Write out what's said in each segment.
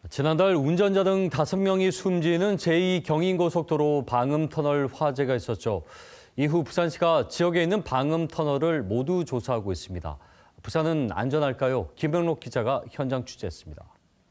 지난달 운전자 등 5명이 숨지는 제2경인고속도로 방음터널 화재가 있었죠. 이후 부산시가 지역에 있는 방음터널을 모두 조사하고 있습니다. 부산은 안전할까요? 김병록 기자가 현장 취재했습니다.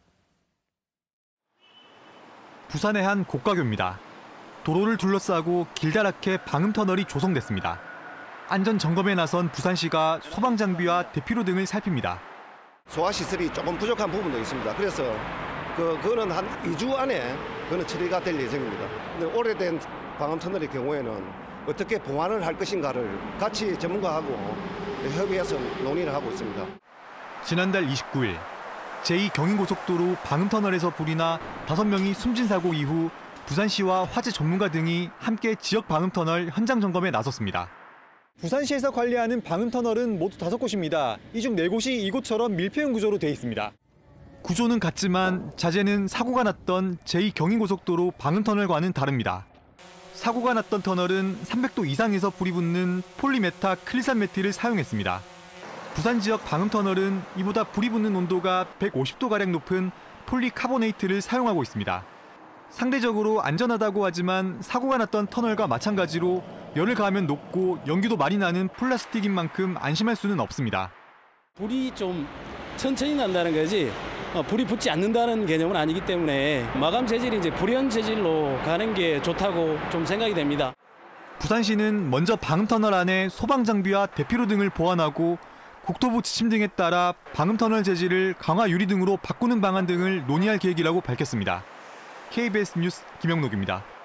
부산의 한 고가교입니다. 도로를 둘러싸고 길다랗게 방음터널이 조성됐습니다. 안전점검에 나선 부산시가 소방장비와 대피로 등을 살핍니다. 소화시설이 조금 부족한 부분도 있습니다. 그래서 그거는 한 2주 안에 그거는 처리가 될 예정입니다. 근데 오래된 방음터널의 경우에는 어떻게 보완을 할 것인가를 같이 전문가하고 협의해서 논의를 하고 있습니다. 지난달 29일 제2경인고속도로 방음터널에서 불이 나 5명이 숨진 사고 이후 부산시와 화재 전문가 등이 함께 지역 방음터널 현장 점검에 나섰습니다. 부산시에서 관리하는 방음터널은 모두 5곳입니다. 이 중 4곳이 이곳처럼 밀폐형 구조로 돼 있습니다. 구조는 같지만 자재는 사고가 났던 제2경인고속도로 방음터널과는 다릅니다. 사고가 났던 터널은 300도 이상에서 불이 붙는 폴리메타 클리산 매트를 사용했습니다. 부산 지역 방음터널은 이보다 불이 붙는 온도가 150도가량 높은 폴리카보네이트를 사용하고 있습니다. 상대적으로 안전하다고 하지만 사고가 났던 터널과 마찬가지로 열을 가하면 녹고 연기도 많이 나는 플라스틱인 만큼 안심할 수는 없습니다. 불이 좀 천천히 난다는 거지 불이 붙지 않는다는 개념은 아니기 때문에 마감 재질이 이제 불연 재질로 가는 게 좋다고 좀 생각이 됩니다. 부산시는 먼저 방음터널 안에 소방장비와 대피로 등을 보완하고 국토부 지침 등에 따라 방음터널 재질을 강화 유리 등으로 바꾸는 방안 등을 논의할 계획이라고 밝혔습니다. KBS 뉴스 김영록입니다.